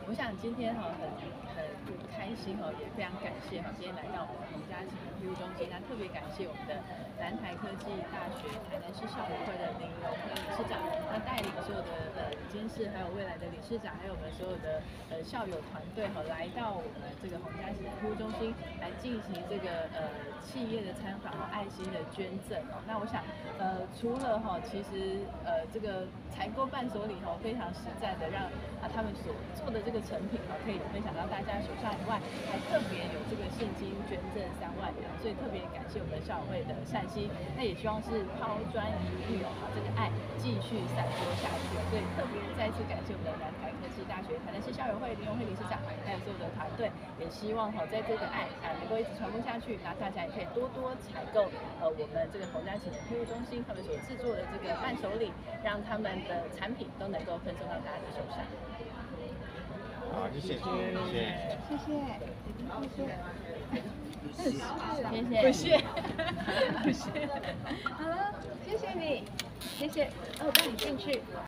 我想今天很开心也非常感谢今天来到我们洪家启能庇护中心，那特别感谢我们的南台科技大学台南市校友会的林荣辉理事长，那带领所有的监事，还有未来的理事长，还有我们所有的校友团队来到我们这个洪家启能庇护中心来进行这个企业的参访和爱心的捐赠那我想除了其实这个采购伴手礼非常实在的让他们所做的这个成品可以分享到大家手上以外，还特别有这个现金捐赠3万元，所以特别感谢我们校友会的善心，那也希望是抛砖引玉这个爱继续散播下去，所以特别再次感谢我们的南台科技大学台南市校友会林荣辉理事长，还有所有的团队，也希望在这个爱能够一直传播下去，那大家也可以多多采购我们这个洪家启能庇护中心他们所制作的这个伴手礼，让他们的产品都能够分送到大家的手上。 好，谢谢，谢谢， 谢谢， 谢谢， 好了，谢谢你，谢谢，带你进去。